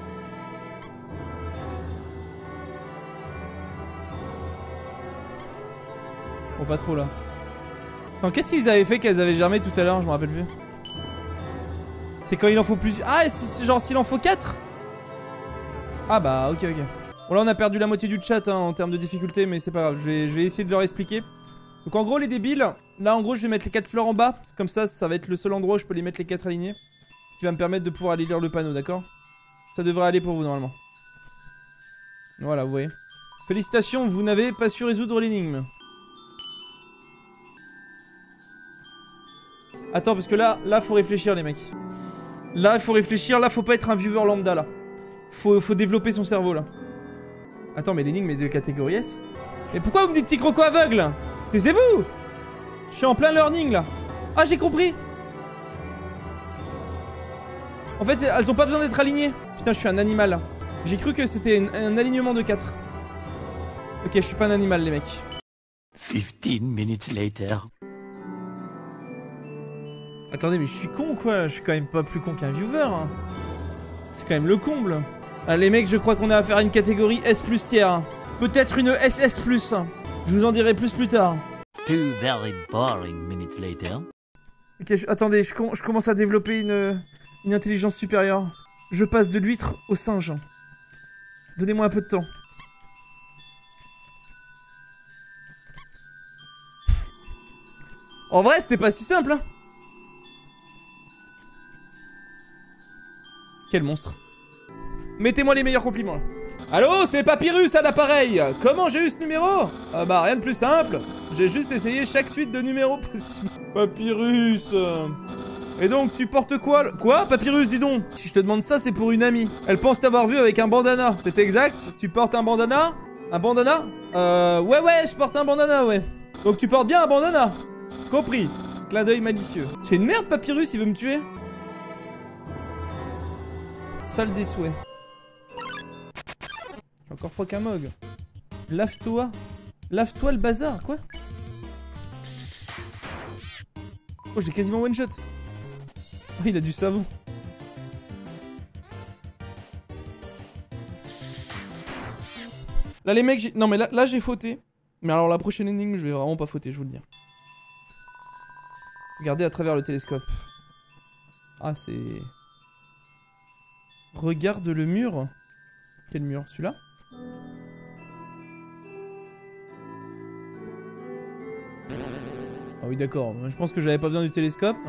Bon, pas trop là. Non, qu'est-ce qu'ils avaient fait qu'elles avaient germé tout à l'heure? Je me rappelle plus. C'est quand il en faut plus. Ah, c'est genre s'il en faut 4? Ah bah, ok, ok. Bon, là, on a perdu la moitié du chat hein, en termes de difficulté, mais c'est pas grave. Je vais essayer de leur expliquer. Donc, en gros, les débiles, là, en gros, je vais mettre les 4 fleurs en bas. Comme ça va être le seul endroit où je peux les mettre les 4 alignés. Ce qui va me permettre de pouvoir aller lire le panneau, d'accord? Ça devrait aller pour vous, normalement. Voilà, vous voyez. Félicitations, vous n'avez pas su résoudre l'énigme. Attends, parce que là, faut réfléchir, les mecs. Là, il faut réfléchir. Là, faut pas être un viewer lambda, là. Faut développer son cerveau, là. Attends, mais l'énigme est de catégorie S. Mais pourquoi vous me dites petit croco aveugle? Taisez-vous! Je suis en plein learning, là. Ah, j'ai compris. En fait, elles ont pas besoin d'être alignées. Putain, je suis un animal, là. J'ai cru que c'était un alignement de 4. Ok, je suis pas un animal, les mecs. 15 minutes later. Attendez, mais je suis con ou quoi? Je suis quand même pas plus con qu'un viewer. Hein. C'est quand même le comble. Ah, les mecs, je crois qu'on a affaire à une catégorie S+ tiers. Peut-être une SS+. Je vous en dirai plus tard. 2 very boring minutes later. Ok, attendez, je commence à développer une intelligence supérieure. Je passe de l'huître au singe. Donnez-moi un peu de temps. En vrai, c'était pas si simple, hein. Quel monstre. Mettez-moi les meilleurs compliments, là. Allô, c'est Papyrus à l'appareil. Comment j'ai eu ce numéro? Bah rien de plus simple. J'ai juste essayé chaque suite de numéros possible. Papyrus. Et donc tu portes quoi? Quoi, Papyrus, dis donc? Si je te demande ça, c'est pour une amie. Elle pense t'avoir vu avec un bandana. C'est exact? Tu portes un bandana? Un bandana? Ouais, je porte un bandana, ouais. Donc tu portes bien un bandana. Compris. Clin d'œil malicieux. C'est une merde, Papyrus, il veut me tuer. Salle des souhaits. J'ai encore proc un mog. Lave-toi. Lave-toi le bazar, quoi? Oh, j'ai quasiment one shot. Oh, il a du savon. Là, les mecs, non, mais là j'ai fauté. Mais alors, la prochaine énigme, je vais vraiment pas fauter, je vous le dis. Regardez à travers le télescope. Ah, c'est... Regarde le mur. Quel mur? Celui-là? Ah oui, d'accord. Je pense que j'avais pas besoin du télescope.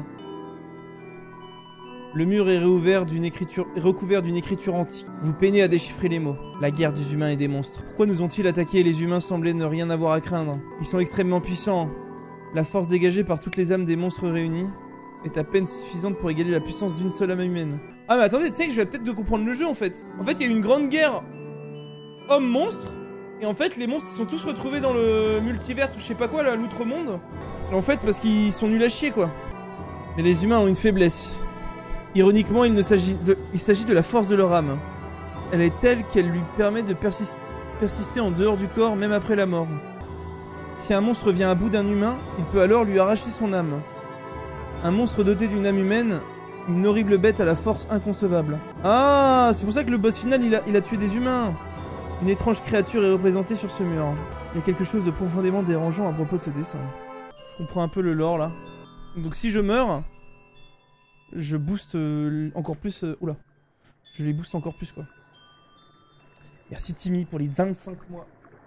Le mur est recouvert d'une écriture antique. Vous peinez à déchiffrer les mots. La guerre des humains et des monstres. Pourquoi nous ont-ils attaqués? Les humains semblaient ne rien avoir à craindre. Ils sont extrêmement puissants. La force dégagée par toutes les âmes des monstres réunis. est à peine suffisante pour égaler la puissance d'une seule âme humaine. Ah mais attendez, tu sais que je vais peut-être de comprendre le jeu en fait. En fait, il y a eu une grande guerre homme-monstre. Et en fait, les monstres sont tous retrouvés dans le multiverse ou je sais pas quoi, là, l'outre-monde. En fait, parce qu'ils sont nuls à chier, quoi. Mais les humains ont une faiblesse. Ironiquement, il s'agit de la force de leur âme. Elle est telle qu'elle lui permet de persister en dehors du corps, même après la mort. Si un monstre vient à bout d'un humain, il peut alors lui arracher son âme. Un monstre doté d'une âme humaine, une horrible bête à la force inconcevable. Ah, c'est pour ça que le boss final, il a tué des humains. Une étrange créature est représentée sur ce mur. Il y a quelque chose de profondément dérangeant à propos de ce dessin. Je comprends un peu le lore là. Donc si je meurs, je booste encore plus... oula. Je les booste encore plus quoi. Merci Timmy pour les 25 mois.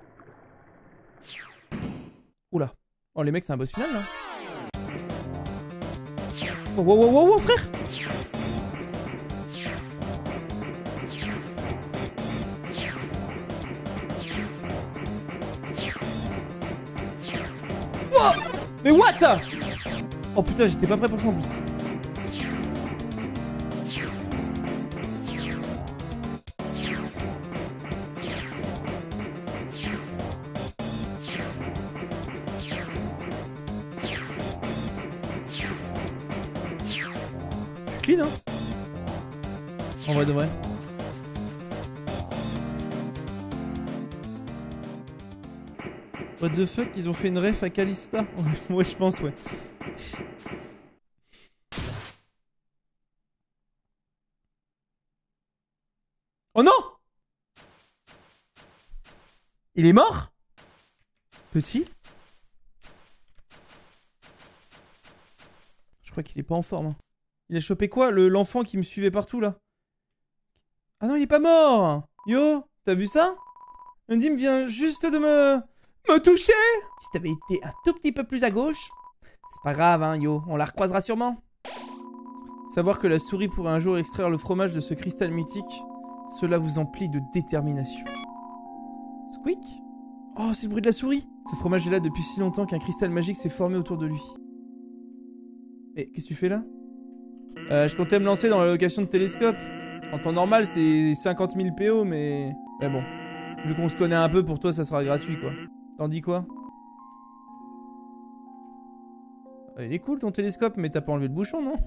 Oula. Oh les mecs c'est un boss final là. Oh wow wow wow, wow frère. Oh mais what? Oh putain j'étais pas prêt pour ça en plus. Clean hein. En vrai de vrai. What the fuck, ils ont fait une ref à Calista? Ouais, je pense, ouais. Oh non! Il est mort? Petit? Je crois qu'il est pas en forme. Hein. Il a chopé quoi? L'enfant qui me suivait partout, là? Ah non, il est pas mort! Yo, t'as vu ça? Undim vient juste de me toucher. Si t'avais été un tout petit peu plus à gauche, c'est pas grave hein yo, on la recroisera sûrement. Savoir que la souris pourrait un jour extraire le fromage de ce cristal mythique, cela vous emplit de détermination. Squeak? Oh c'est le bruit de la souris. Ce fromage est là depuis si longtemps qu'un cristal magique s'est formé autour de lui. Mais qu'est-ce que tu fais là? Je comptais me lancer dans la location de télescope. En temps normal c'est 50 000 PO mais bon. Vu qu'on se connaît un peu, pour toi ça sera gratuit quoi. T'en dis quoi? Il est cool ton télescope, mais t'as pas enlevé le bouchon, non?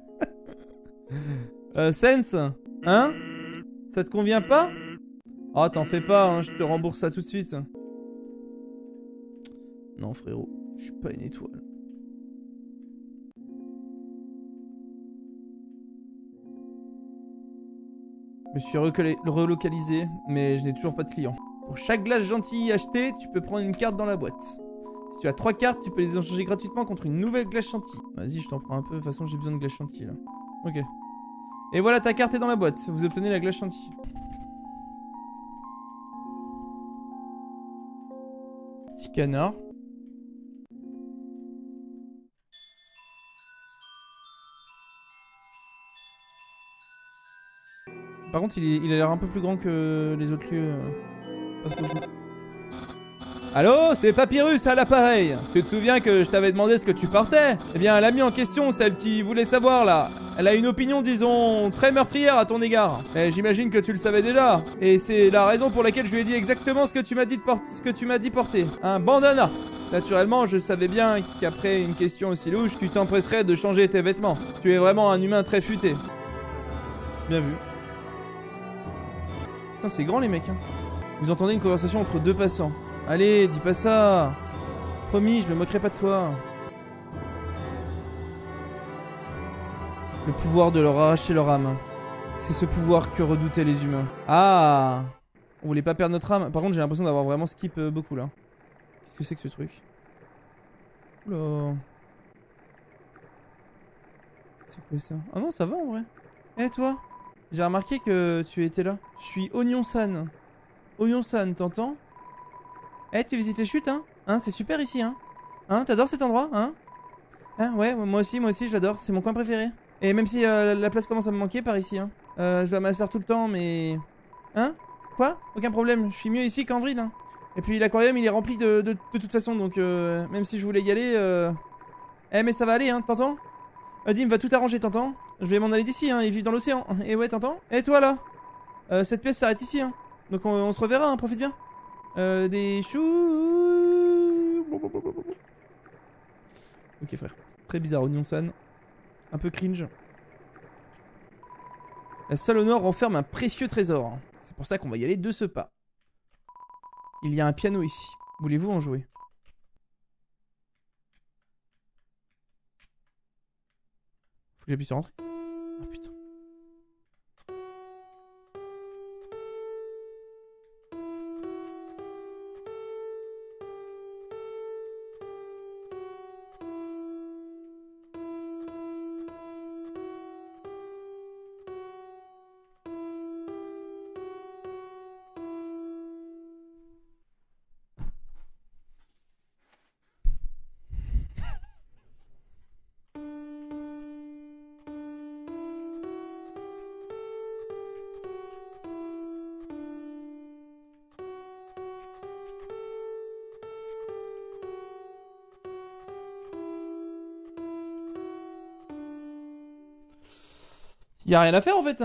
Sense? Hein? Ça te convient pas? Oh, t'en fais pas, hein, je te rembourse ça tout de suite. Non, frérot, je suis pas une étoile. Je me suis relocalisé, mais je n'ai toujours pas de clients. Pour chaque glace gentille achetée, tu peux prendre une carte dans la boîte. Si tu as 3 cartes, tu peux les échanger gratuitement contre une nouvelle glace chantilly. Vas-y, je t'en prends un peu. De toute façon, j'ai besoin de glace chantilly là. Ok. Et voilà, ta carte est dans la boîte. Vous obtenez la glace chantilly. Petit canard. Par contre, il a l'air un peu plus grand que les autres lieux. Parce que Allô, c'est Papyrus à l'appareil. Tu te souviens que je t'avais demandé ce que tu portais? Eh bien, l'amie en question, celle qui voulait savoir là, elle a une opinion, disons, très meurtrière à ton égard. Et j'imagine que tu le savais déjà. Et c'est la raison pour laquelle je lui ai dit exactement ce que tu m'as dit porter. Un bandana. Naturellement, je savais bien qu'après une question aussi louche, tu t'empresserais de changer tes vêtements. Tu es vraiment un humain très futé. Bien vu. Putain, c'est grand les mecs, hein. Vous entendez une conversation entre deux passants. Allez, dis pas ça. Promis, je me moquerai pas de toi. Le pouvoir de leur arracher leur âme. C'est ce pouvoir que redoutaient les humains. Ah, on voulait pas perdre notre âme. Par contre, j'ai l'impression d'avoir vraiment skip beaucoup là. Qu'est-ce que c'est que ce truc? Oula. C'est quoi ça? Ah non, ça va en vrai. Eh toi, j'ai remarqué que tu étais là. Je suis Oignon-san. Oignon-san, t'entends? Eh, tu visites les chutes, hein? Hein, c'est super ici, hein? Hein, t'adores cet endroit, hein? Hein, ouais, moi aussi, j'adore. C'est mon coin préféré. Et même si la place commence à me manquer par ici, hein. Je dois m'asseoir tout le temps, mais... Hein? Quoi? Aucun problème. Je suis mieux ici qu'en vrille, hein. Et puis l'aquarium, il est rempli de toute façon, donc même si je voulais y aller... Eh, mais ça va aller, hein, t'entends? Dim va tout arranger, t'entends? Je vais m'en aller d'ici, hein, ils vivent dans l'océan. Et ouais, t'entends? Et toi là? Cette pièce s'arrête ici, hein. Donc on se reverra, hein, profite bien. Des choux. Ok, frère. Très bizarre, Oignon-san. Un peu cringe. La salle au nord renferme un précieux trésor. C'est pour ça qu'on va y aller de ce pas. Il y a un piano ici. Voulez-vous en jouer? Faut que j'appuie sur entrée. Ah putain. Y'a rien à faire en fait.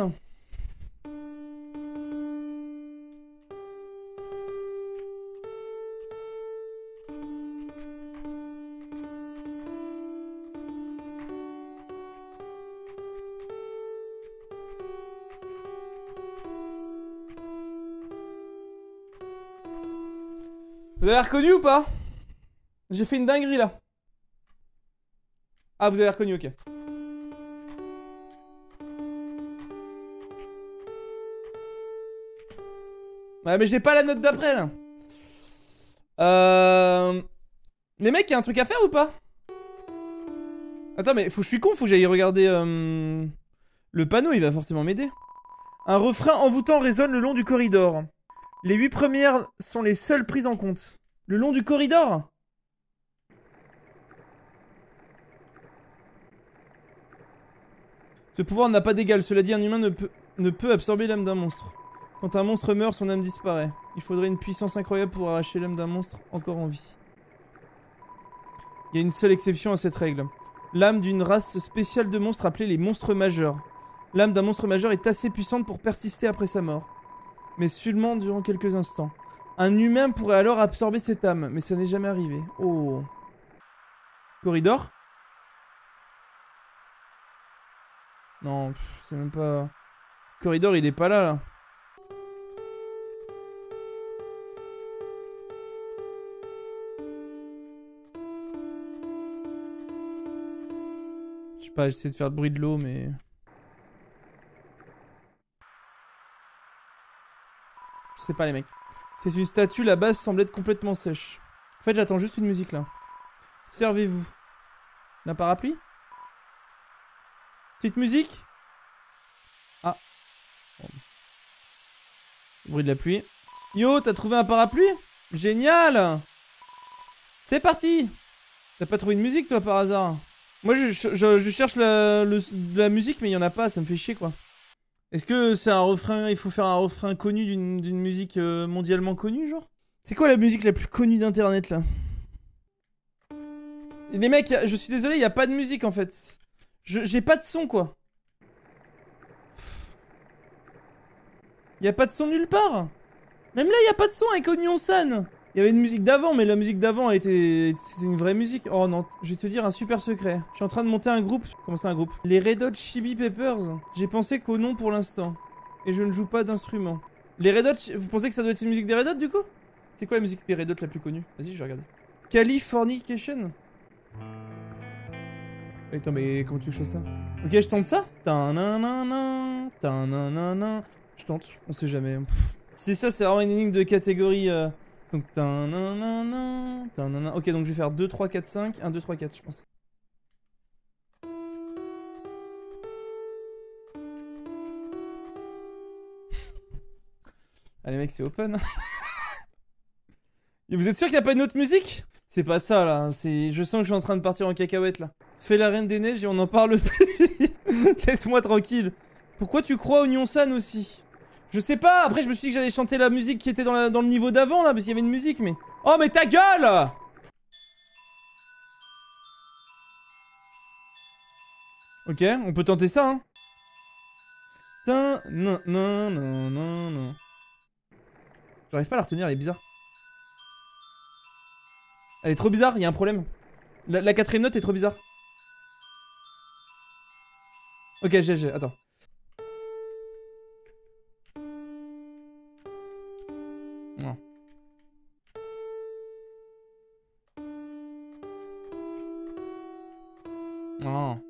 Vous avez reconnu ou pas? J'ai fait une dinguerie là. Ah, vous avez reconnu, ok. Ouais, mais j'ai pas la note d'après là. Les mecs, y'a un truc à faire ou pas? Attends, mais je suis con, faut que j'aille regarder le panneau, il va forcément m'aider. Un refrain envoûtant résonne le long du corridor. Les 8 premières sont les seules prises en compte. Le long du corridor? Ce pouvoir n'a pas d'égal, cela dit, un humain ne peut absorber l'âme d'un monstre. Quand un monstre meurt, son âme disparaît. Il faudrait une puissance incroyable pour arracher l'âme d'un monstre encore en vie. Il y a une seule exception à cette règle. L'âme d'une race spéciale de monstres appelée les monstres majeurs. L'âme d'un monstre majeur est assez puissante pour persister après sa mort. Mais seulement durant quelques instants. Un humain pourrait alors absorber cette âme, mais ça n'est jamais arrivé. Oh. Corridor? Non, c'est même pas... Corridor, il est pas là. Je sais pas, j'essaie de faire le bruit de l'eau, mais... Je sais pas, les mecs. C'est une statue, la base semble être complètement sèche. En fait, j'attends juste une musique, là. Servez-vous. D'un parapluie? Petite musique? Ah. Bon. Bruit de la pluie. Yo, t'as trouvé un parapluie? Génial! C'est parti! T'as pas trouvé une musique, toi, par hasard? Moi, je cherche la musique, mais il y en a pas, ça me fait chier, quoi. Est-ce que c'est un refrain, il faut faire un refrain connu d'une musique mondialement connue, genre? C'est quoi la musique la plus connue d'internet, là? Les mecs, je suis désolé, y a pas de musique, en fait. J'ai pas de son, quoi. Y a pas de son nulle part. Même là, y a pas de son avec Oignon-san. Il y avait une musique d'avant, mais la musique d'avant, c'était une vraie musique. Oh non, je vais te dire un super secret. Je suis en train de monter un groupe. Comment ça, un groupe? Les Red Hot Chili Peppers. J'ai pensé qu'au nom pour l'instant. Et je ne joue pas d'instrument. Les Red Hot, vous pensez que ça doit être une musique des Red Hot, du coup? C'est quoi la musique des Red Hot la plus connue? Vas-y, je vais regarder. Californication. Attends, mais comment tu veux que je fasse ça? Ok, je tente ça. Je tente, on sait jamais. Si ça, c'est vraiment une énigme de catégorie... Donc, ok, donc je vais faire 2, 3, 4, 5. 1, 2, 3, 4, je pense. Allez, mec, c'est open. Et vous êtes sûr qu'il n'y a pas une autre musique? C'est pas ça, là. Je sens que je suis en train de partir en cacahuète, là. Fais la Reine des Neiges et on n'en parle plus. Laisse-moi tranquille. Pourquoi tu crois Oignon-san aussi? Je sais pas, après je me suis dit que j'allais chanter la musique qui était dans le niveau d'avant là, parce qu'il y avait une musique, mais... Oh mais ta gueule! Ok, on peut tenter ça, hein. Non, non, non, non, non. J'arrive pas à la retenir, elle est bizarre. Elle est trop bizarre, il y a un problème. La quatrième note est trop bizarre. Ok, j'ai, attends. Non. Non.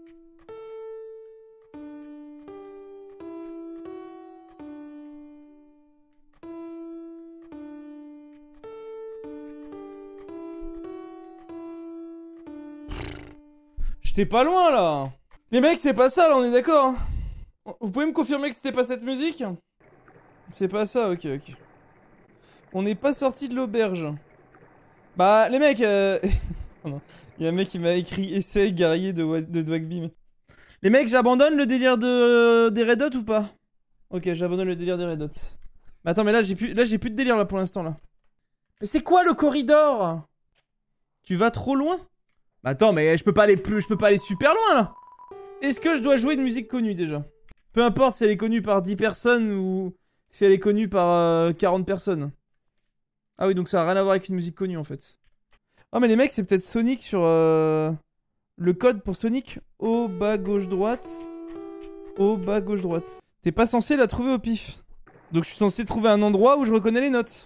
J'étais pas loin là. Les mecs, c'est pas ça là, on est d'accord, hein. Vous pouvez me confirmer que c'était pas cette musique? C'est pas ça, ok, ok. On n'est pas sorti de l'auberge. Bah, les mecs, oh non. Il y a un mec qui m'a écrit essai guerrier de Dwagby. Les mecs, j'abandonne le délire des Red Hot ou pas? Ok, j'abandonne le délire des Red Hot. Mais attends, mais là j'ai plus de délire là pour l'instant là. Mais c'est quoi le corridor? Tu vas trop loin? Bah attends, mais je peux pas aller super loin là. Est-ce que je dois jouer une musique connue déjà? Peu importe si elle est connue par 10 personnes ou si elle est connue par 40 personnes. Ah oui, donc ça a rien à voir avec une musique connue en fait. Oh mais les mecs, c'est peut-être Sonic sur le code pour Sonic. Haut, bas, gauche, droite. Haut, bas, gauche, droite. T'es pas censé la trouver au pif. Donc je suis censé trouver un endroit où je reconnais les notes.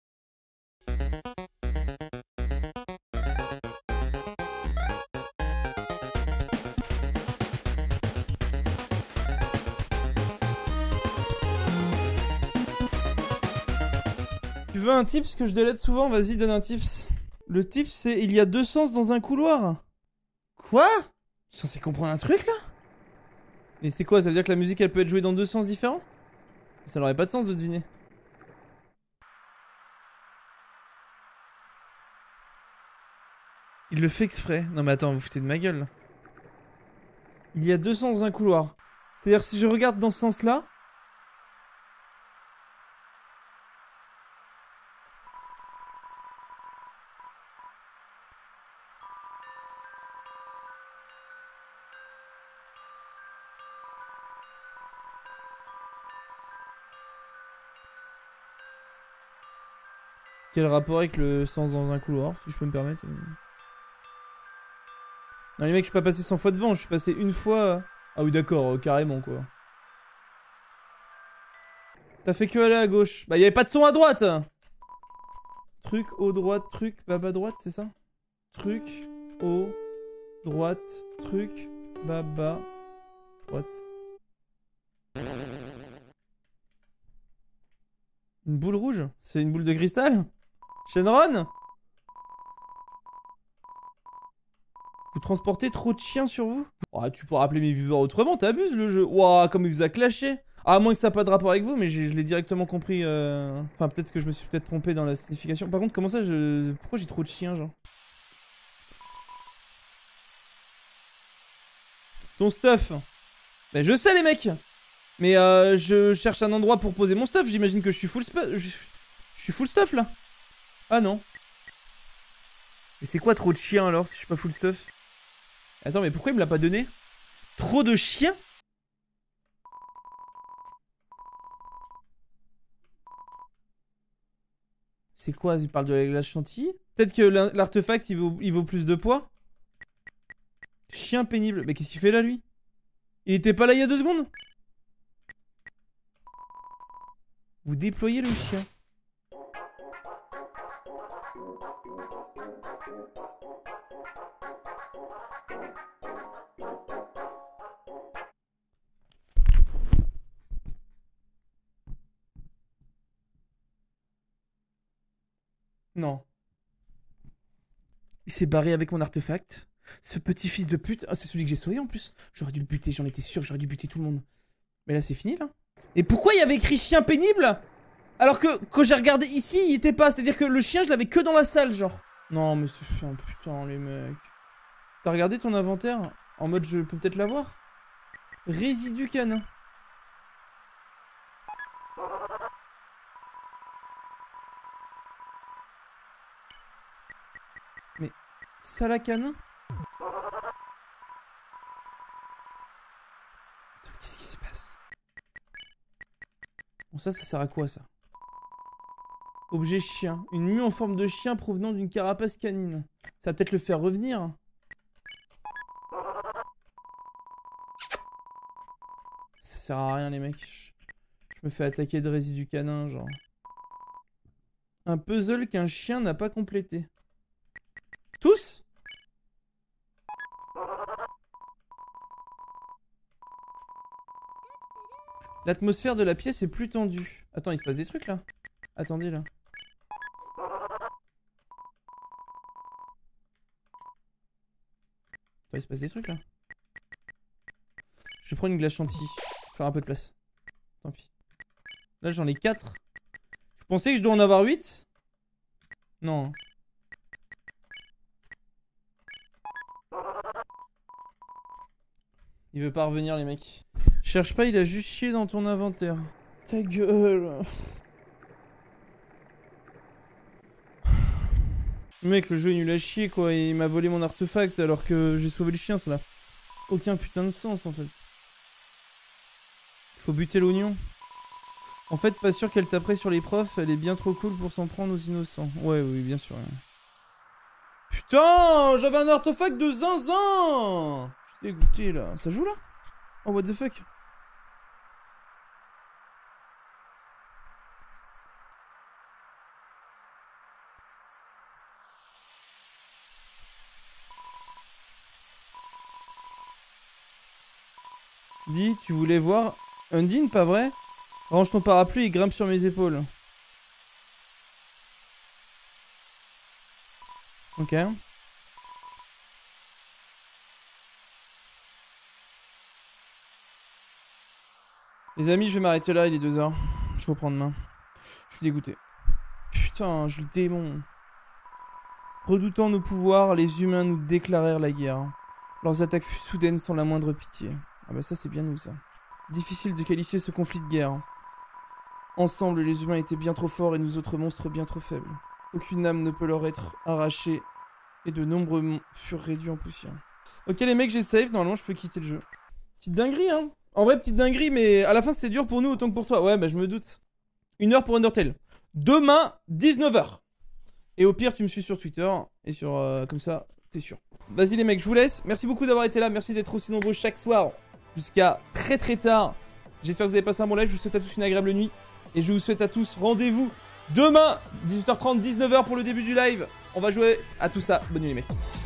Tu veux un tips que je délète souvent? Vas-y, donne un tips. Le tips, c'est il y a deux sens dans un couloir. Quoi? Je suis censé comprendre un truc là? Mais c'est quoi? Ça veut dire que la musique elle peut être jouée dans deux sens différents? Ça n'aurait pas de sens de deviner. Il le fait exprès. Non mais attends, vous foutez de ma gueule là. Il y a deux sens dans un couloir. C'est-à-dire si je regarde dans ce sens-là... Quel rapport avec le sens dans un couloir, si je peux me permettre? Non les mecs, je suis pas passé 100 fois devant, je suis passé une fois... Ah oui d'accord, carrément quoi. T'as fait que aller à gauche. Bah y'avait pas de son à droite. Truc, haut, droite, truc, bas, droite, c'est ça? Truc, haut, droite, truc, bas, droite. Une boule rouge? C'est une boule de cristal? Shenron? Vous transportez trop de chiens sur vous? Oh, tu pourras appeler mes viewers autrement, t'abuses le jeu. Ouah, comme il vous a clashé. Ah, à moins que ça n'a pas de rapport avec vous, mais je l'ai directement compris. Enfin, peut-être que je me suis peut-être trompé dans la signification. Par contre, comment ça, pourquoi j'ai trop de chiens, genre? Ton stuff. Ben, je sais, les mecs. Mais je cherche un endroit pour poser mon stuff. J'imagine que je suis full stuff. Je suis full stuff, là. Ah, non. Mais c'est quoi trop de chiens, alors, si je suis pas full stuff? Attends, mais pourquoi il me l'a pas donné? Trop de chiens? C'est quoi? Il parle de la glace chantilly? Peut-être que l'artefact il vaut plus de poids? Chien pénible. Mais qu'est-ce qu'il fait là, lui? Il était pas là il y a 2 secondes? Vous déployez le chien. Non. Il s'est barré avec mon artefact. Ce petit fils de pute. Ah, c'est celui que j'ai sauvé en plus. J'aurais dû le buter, j'en étais sûr, j'aurais dû buter tout le monde. Mais là, c'est fini, là. Et pourquoi il y avait écrit chien pénible? Alors que quand j'ai regardé ici, il était pas. C'est-à-dire que le chien, je l'avais que dans la salle, genre. Non, mais c'est un putain, les mecs. T'as regardé ton inventaire? En mode, je peux peut-être l'avoir? Résidu canin. Mais... Salacanin? Bon, ça sert à quoi, ça? Objet chien. Une mue en forme de chien provenant d'une carapace canine. Ça va peut-être le faire revenir. Ça sert à rien, les mecs. Je me fais attaquer de résidus canins, genre. Un puzzle qu'un chien n'a pas complété. Tous? L'atmosphère de la pièce est plus tendue. Attends, il se passe des trucs, là? Attendez, là. Attends, il se passe des trucs, là. Je vais prendre une glace chantilly. Pour faire un peu de place. Tant pis. Là, j'en ai 4. Vous pensez que je dois en avoir 8? Non. Il veut pas revenir, les mecs. Cherche pas, il a juste chié dans ton inventaire. Ta gueule. Mec, le jeu il est nul à chier, quoi. Il m'a volé mon artefact alors que j'ai sauvé le chien, cela. Aucun putain de sens, en fait. Faut buter l'oignon. En fait, pas sûr qu'elle taperait sur les profs. Elle est bien trop cool pour s'en prendre aux innocents. Ouais, oui, bien sûr. Ouais. Putain, j'avais un artefact de zinzin. Je suis dégoûté, là. Ça joue, là? Oh, what the fuck? Dis, tu voulais voir Undine, pas vrai? Range ton parapluie et grimpe sur mes épaules. Ok. Les amis, je vais m'arrêter là, il est 2h. Je reprends demain. Je suis dégoûté. Putain, je le démon. Redoutant nos pouvoirs, les humains nous déclarèrent la guerre. Leurs attaques furent soudaines sans la moindre pitié. Ah bah ça c'est bien nous ça. Difficile de qualifier ce conflit de guerre. Ensemble, les humains étaient bien trop forts et nous autres monstres bien trop faibles. Aucune âme ne peut leur être arrachée et de nombreux furent réduits en poussière. Ok les mecs, j'ai save, normalement je peux quitter le jeu. Petite dinguerie hein. En vrai petite dinguerie, mais à la fin c'était dur pour nous autant que pour toi. Ouais bah je me doute. 1 heure pour Undertale. Demain, 19h. Et au pire tu me suis sur Twitter et sur comme ça, t'es sûr. Vas-y les mecs, je vous laisse. Merci beaucoup d'avoir été là, merci d'être aussi nombreux chaque soir jusqu'à très très tard. J'espère que vous avez passé un bon live, je vous souhaite à tous une agréable nuit. Et je vous souhaite à tous rendez-vous demain, 18h30, 19h pour le début du live. On va jouer à tout ça. Bonne nuit les mecs.